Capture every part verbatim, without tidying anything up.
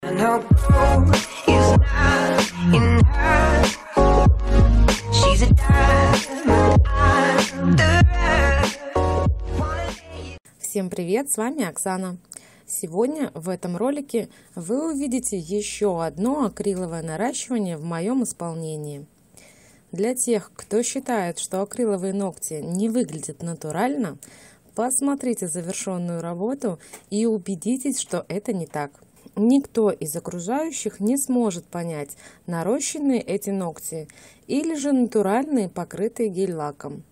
Всем привет, с вами Оксана. Сегодня в этом ролике вы увидите еще одно акриловое наращивание в моем исполнении. Для тех, кто считает, что акриловые ногти не выглядят натурально, посмотрите завершенную работу и убедитесь, что это не так. Никто из окружающих не сможет понять, нарощенные эти ногти или же натуральные, покрытые гель-лаком.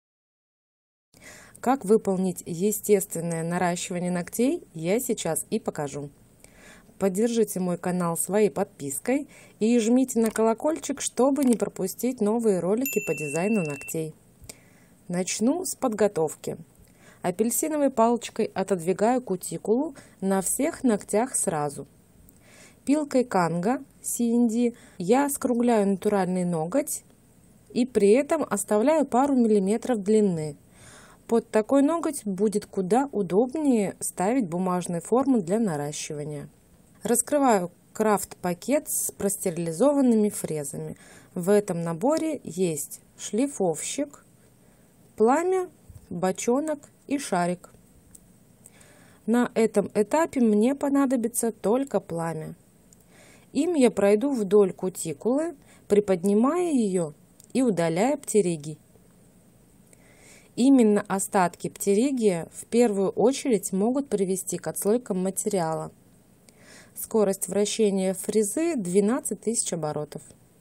Как выполнить естественное наращивание ногтей, я сейчас и покажу. Поддержите мой канал своей подпиской и жмите на колокольчик, чтобы не пропустить новые ролики по дизайну ногтей. Начну с подготовки. Апельсиновой палочкой отодвигаю кутикулу на всех ногтях сразу. Пилкой Канга си эн ди я скругляю натуральный ноготь и при этом оставляю пару миллиметров длины. Под такой ноготь будет куда удобнее ставить бумажные формы для наращивания. Раскрываю крафт-пакет с простерилизованными фрезами. В этом наборе есть шлифовщик, пламя, бочонок и шарик. На этом этапе мне понадобится только пламя. Им я пройду вдоль кутикулы, приподнимая ее и удаляя птериги. Именно остатки птеригия в первую очередь могут привести к отслойкам материала. Скорость вращения фрезы двенадцать тысяч оборотов.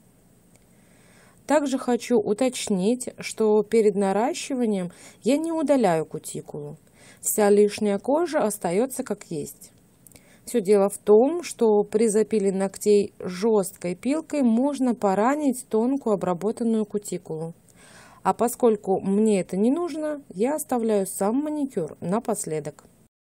Также хочу уточнить, что перед наращиванием я не удаляю кутикулу. Вся лишняя кожа остается как есть. Все дело в том, что при запиле ногтей жесткой пилкой можно поранить тонкую обработанную кутикулу. А поскольку мне это не нужно, я оставляю сам маникюр напоследок.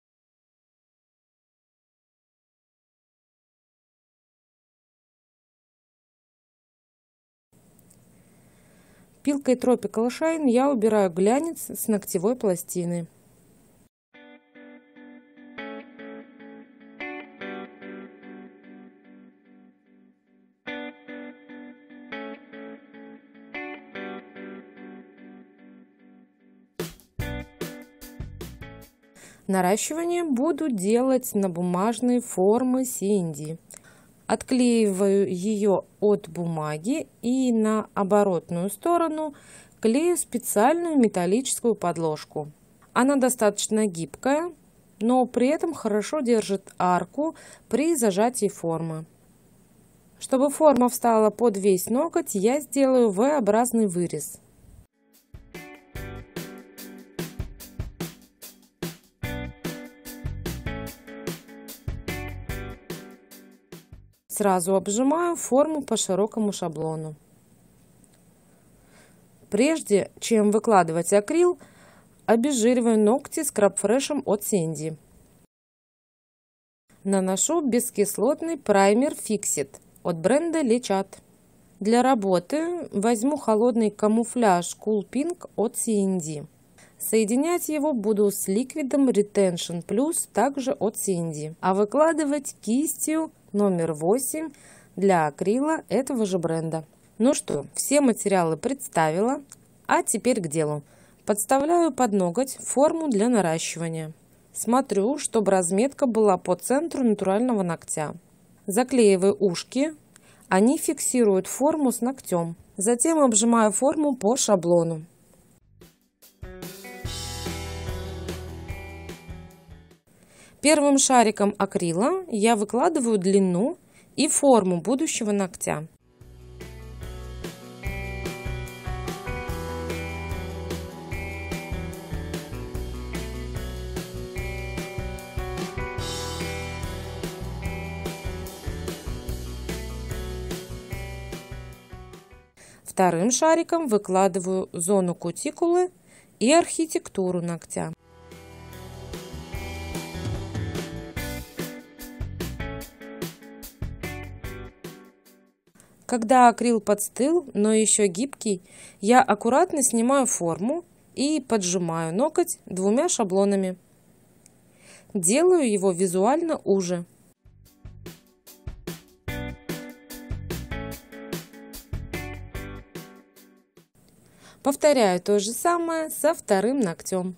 Пилкой Tropical Shine я убираю глянец с ногтевой пластины. Наращивание буду делать на бумажные формы си эн ди. Отклеиваю ее от бумаги и на оборотную сторону клею специальную металлическую подложку. Она достаточно гибкая, но при этом хорошо держит арку при зажатии формы. Чтобы форма встала под весь ноготь, я сделаю вэ-образный вырез. Сразу обжимаю форму по широкому шаблону. Прежде чем выкладывать акрил, обезжириваю ногти скраб-фрешем от си эн ди. Наношу бескислотный праймер Fixit от бренда Lechat. Для работы возьму холодный камуфляж Cool Pink от си эн ди. Соединять его буду с ликвидом Retention Plus, также от си эн ди. А выкладывать кистью номер восемь для акрила этого же бренда. Ну что, все материалы представила, а теперь к делу. Подставляю под ноготь форму для наращивания. Смотрю, чтобы разметка была по центру натурального ногтя. Заклеиваю ушки, они фиксируют форму с ногтем. Затем обжимаю форму по шаблону. Первым шариком акрила я выкладываю длину и форму будущего ногтя. Вторым шариком выкладываю зону кутикулы и архитектуру ногтя. Когда акрил подстыл, но еще гибкий, я аккуратно снимаю форму и поджимаю ноготь двумя шаблонами. Делаю его визуально уже. Повторяю то же самое со вторым ногтем.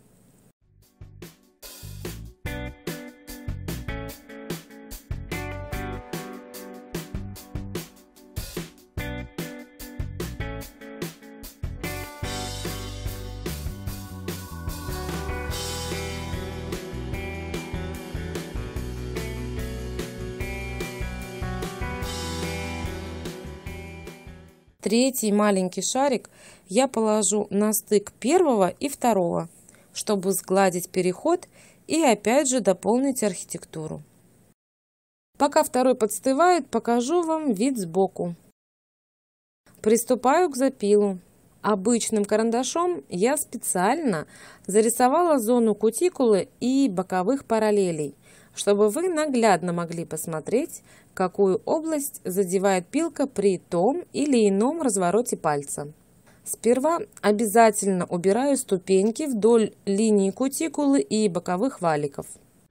Третий маленький шарик я положу на стык первого и второго, чтобы сгладить переход и опять же дополнить архитектуру. Пока второй подстывает, покажу вам вид сбоку. Приступаю к запилу. Обычным карандашом я специально зарисовала зону кутикулы и боковых параллелей, чтобы вы наглядно могли посмотреть, какую область задевает пилка при том или ином развороте пальца. Сперва обязательно убираю ступеньки вдоль линии кутикулы и боковых валиков.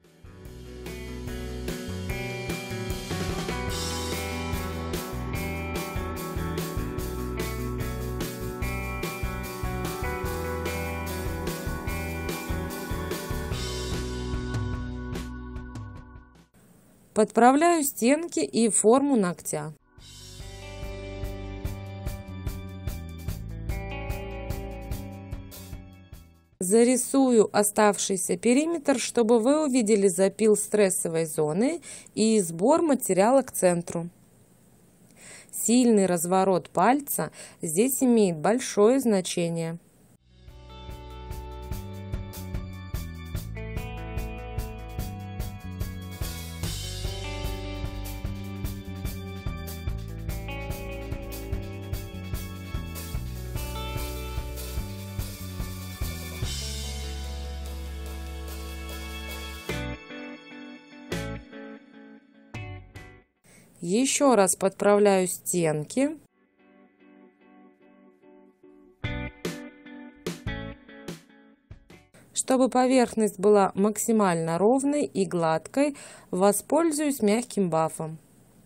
Подправляю стенки и форму ногтя. Зарисую оставшийся периметр, чтобы вы увидели запил стрессовой зоны и сбор материала к центру. Сильный разворот пальца здесь имеет большое значение. Еще раз подправляю стенки. Чтобы поверхность была максимально ровной и гладкой, воспользуюсь мягким бафом.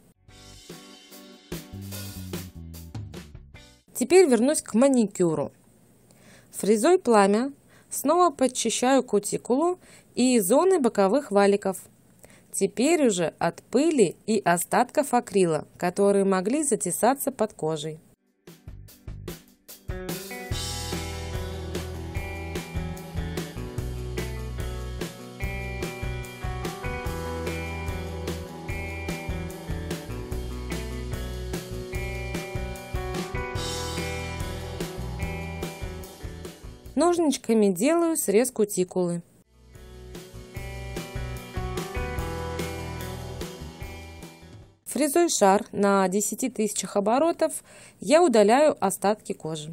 Теперь вернусь к маникюру. Фрезой пламя снова подчищаю кутикулу и зоны боковых валиков. Теперь уже от пыли и остатков акрила, которые могли затесаться под кожей. Ножничками делаю срез кутикулы. Фрезой шар на десяти тысячах оборотов я удаляю остатки кожи.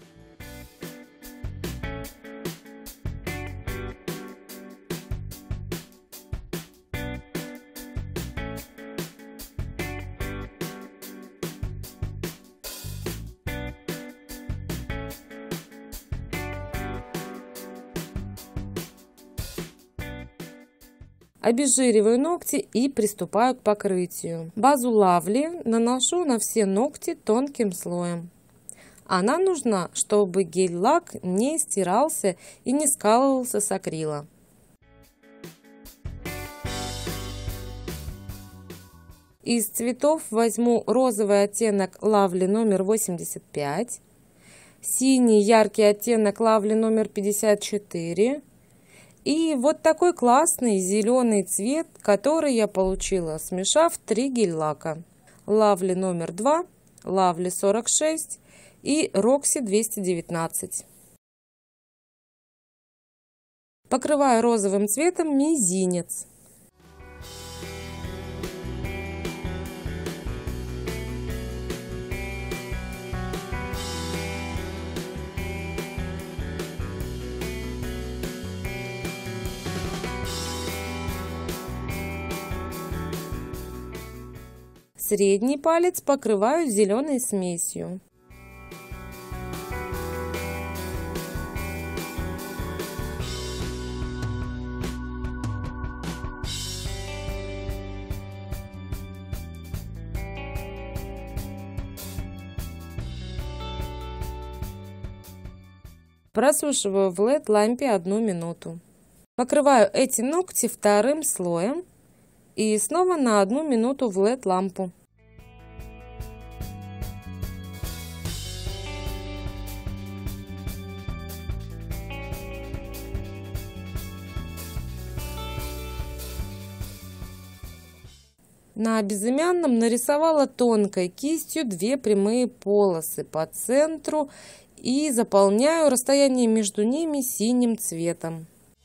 Обезжириваю ногти и приступаю к покрытию. Базу Lovely наношу на все ногти тонким слоем. Она нужна, чтобы гель-лак не стирался и не скалывался с акрила. Из цветов возьму розовый оттенок Lovely номер восемьдесят пять, синий яркий оттенок Lovely номер пятьдесят четыре, и вот такой классный зеленый цвет, который я получила, смешав три гель-лака. Lovely номер два, Lovely сорок шесть и Roxy двести девятнадцать. Покрываю розовым цветом мизинец. Средний палец покрываю зеленой смесью. Просушиваю в эл и ди-лампе одну минуту. Покрываю эти ногти вторым слоем и снова на одну минуту в эл и ди-лампу. На безымянном нарисовала тонкой кистью две прямые полосы по центру и заполняю расстояние между ними синим цветом.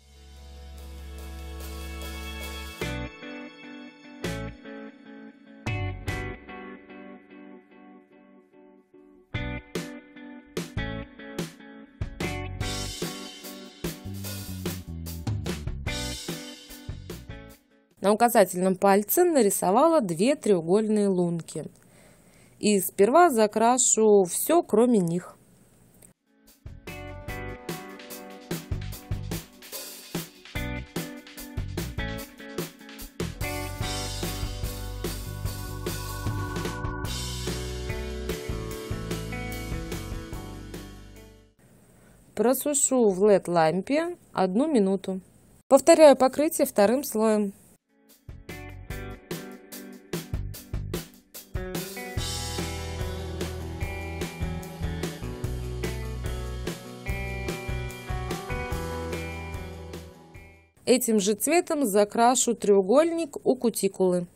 На указательном пальце нарисовала две треугольные лунки. И сперва закрашу все, кроме них. Просушу в эл и ди-лампе одну минуту. Повторяю покрытие вторым слоем. Этим же цветом закрашу треугольник у кутикулы.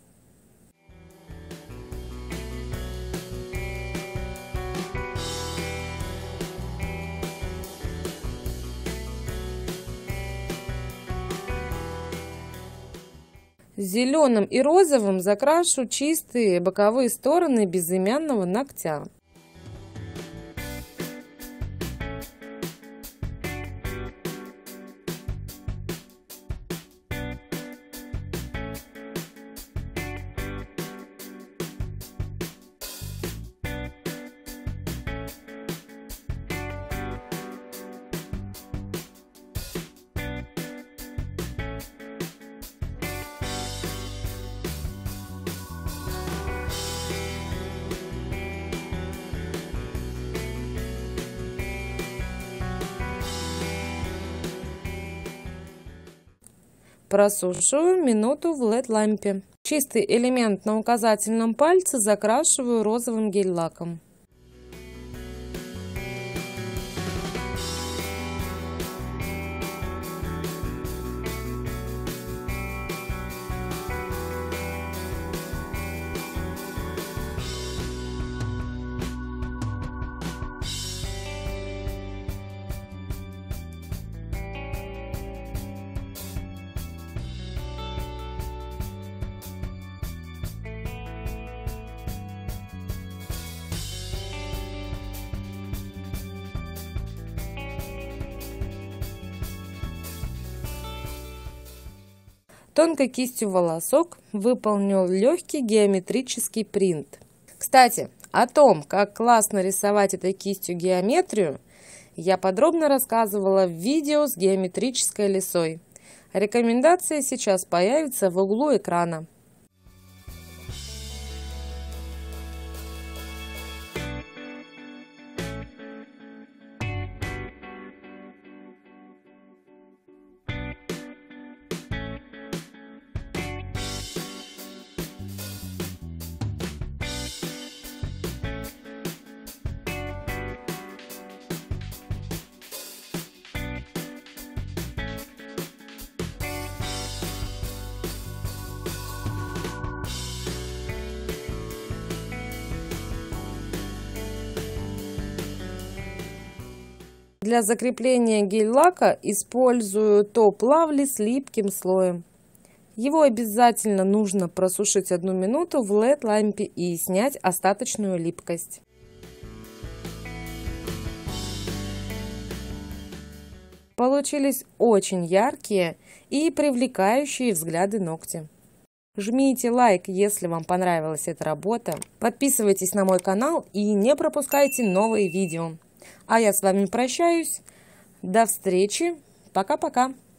Зеленым и розовым закрашу чистые боковые стороны безымянного ногтя. Просушиваю минуту в эл и ди-лампе. Чистый элемент на указательном пальце закрашиваю розовым гель-лаком. Тонкой кистью волосок выполнил легкий геометрический принт. Кстати, о том, как классно рисовать этой кистью геометрию, я подробно рассказывала в видео с геометрической лисой. Рекомендации сейчас появятся в углу экрана. Для закрепления гель-лака использую топ-лавли с липким слоем. Его обязательно нужно просушить одну минуту в эл и ди-лампе и снять остаточную липкость. Получились очень яркие и привлекающие взгляды ногти. Жмите лайк, если вам понравилась эта работа. Подписывайтесь на мой канал и не пропускайте новые видео. А я с вами прощаюсь. До встречи. Пока-пока.